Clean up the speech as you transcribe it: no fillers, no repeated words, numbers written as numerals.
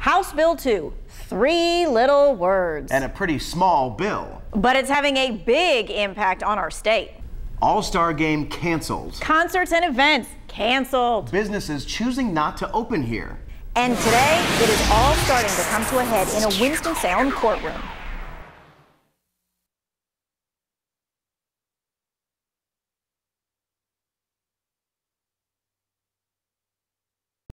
House Bill 2, 3 little words. And a pretty small bill. But it's having a big impact on our state. All-Star Game canceled. Concerts and events canceled. Businesses choosing not to open here. And today, it is all starting to come to a head in a Winston-Salem courtroom.